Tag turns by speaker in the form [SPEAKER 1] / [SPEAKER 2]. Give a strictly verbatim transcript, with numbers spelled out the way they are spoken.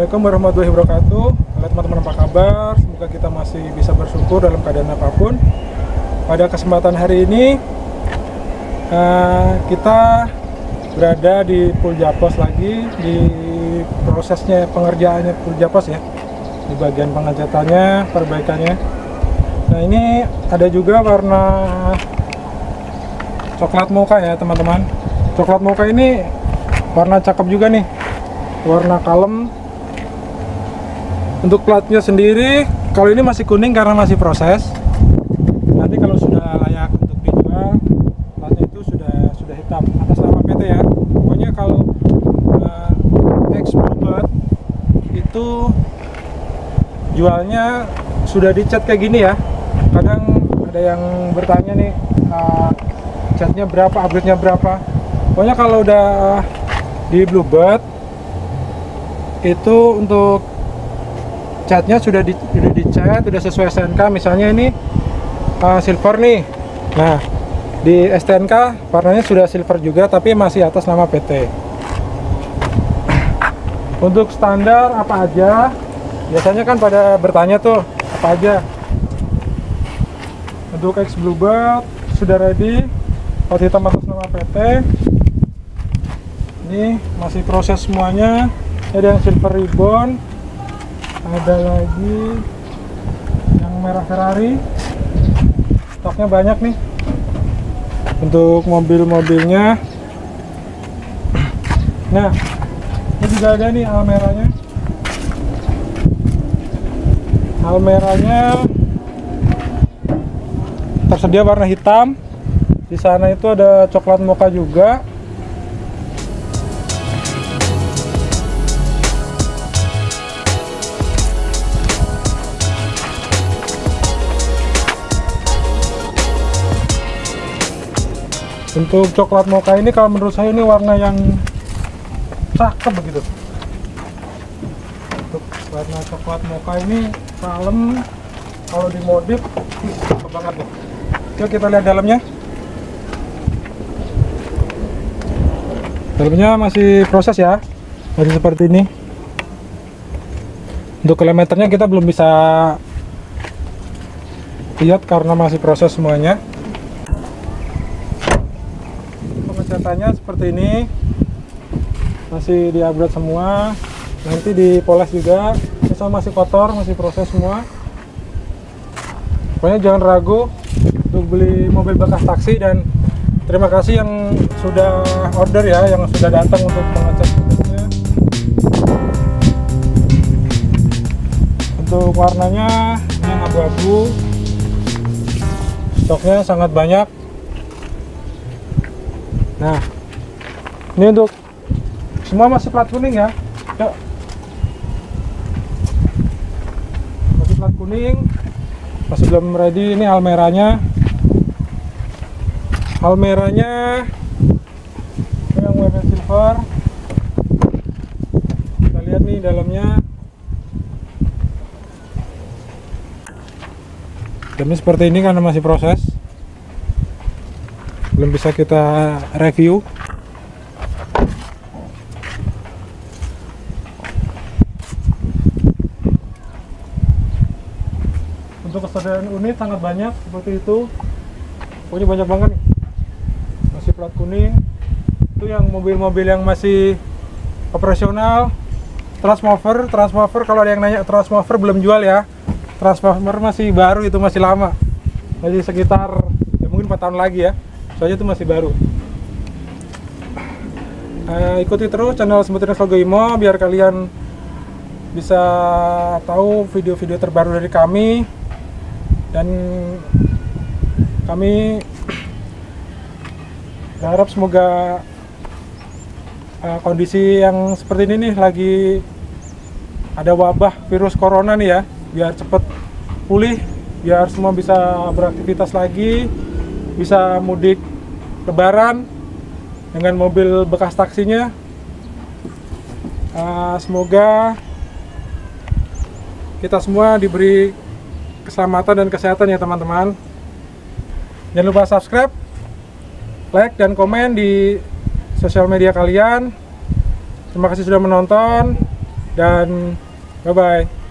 [SPEAKER 1] Assalamualaikum warahmatullahi wabarakatuh. Halo teman-teman, apa kabar? Semoga kita masih bisa bersyukur dalam keadaan apapun. Pada kesempatan hari ini uh, kita berada di Puljapos lagi, di prosesnya pengerjaannya Puljapos ya, di bagian pengecatannya, perbaikannya. Nah, ini ada juga warna coklat mocha ya teman-teman. Coklat mocha ini warna cakep juga nih, warna kalem. Untuk platnya sendiri, kalau ini masih kuning karena masih proses. Nanti kalau sudah layak untuk dijual, platnya itu sudah sudah hitam atas nama P T ya. Pokoknya kalau uh, X Bluebird itu jualnya sudah dicat kayak gini ya. Kadang ada yang bertanya nih, uh, catnya berapa, upgrade-nya berapa. Pokoknya kalau udah di Bluebird itu untuk catnya sudah di, sudah dicat, sudah sesuai S T N K. Misalnya ini uh, silver nih. Nah, di S T N K warnanya sudah silver juga, tapi masih atas nama P T. Untuk standar apa aja? Biasanya kan pada bertanya tuh, apa aja? Untuk X Bluebird sudah ready, pot hitam atas nama P T. Ini masih proses semuanya. Ada yang silver ribbon, ada lagi yang merah Ferrari. Stoknya banyak nih untuk mobil-mobilnya. Nah, ini juga ada nih Almeranya. Almeranya tersedia warna hitam. Di sana itu ada coklat mocha juga. Untuk coklat mocha ini kalau menurut saya ini warna yang cakep begitu. Untuk warna coklat mocha ini kalem, kalau dimodif cakep banget nih. Yuk kita lihat dalamnya. Dalamnya masih proses ya, masih seperti ini. Untuk kilometernya kita belum bisa lihat karena masih proses semuanya. Catatannya seperti ini, masih di-upgrade semua, nanti dipoles juga. Misal masih kotor, masih proses semua. Pokoknya jangan ragu untuk beli mobil bekas taksi, dan terima kasih yang sudah order ya, yang sudah datang untuk mengecek mobilnya. Untuk warnanya yang abu-abu, stoknya sangat banyak. Nah, ini untuk semua masih plat kuning ya. Yuk. Masih plat kuning, masih belum ready. Ini Almeranya. Almeranya ini yang warna silver. Kita lihat nih dalamnya. Dalamnya seperti ini karena masih proses, belum bisa kita review. Untuk kesedaran unit sangat banyak seperti itu. Pokoknya banyak banget nih. Masih plat kuning. Itu yang mobil-mobil yang masih operasional. Transmover, transmover kalau ada yang nanya, transmover belum jual ya. Transmover masih baru, itu masih lama. Masih sekitar ya mungkin empat tahun lagi ya. Soalnya itu masih baru. Uh, ikuti terus channel Sembutinus Logo Imo biar kalian bisa tahu video-video terbaru dari kami, dan kami berharap semoga uh, kondisi yang seperti ini nih, lagi ada wabah virus corona nih ya, biar cepet pulih, biar semua bisa beraktivitas lagi, bisa mudik lebaran dengan mobil bekas taksinya. Uh, semoga kita semua diberi keselamatan dan kesehatan ya teman-teman. Jangan lupa subscribe, like, dan komen di sosial media kalian. Terima kasih sudah menonton. dan bye bye.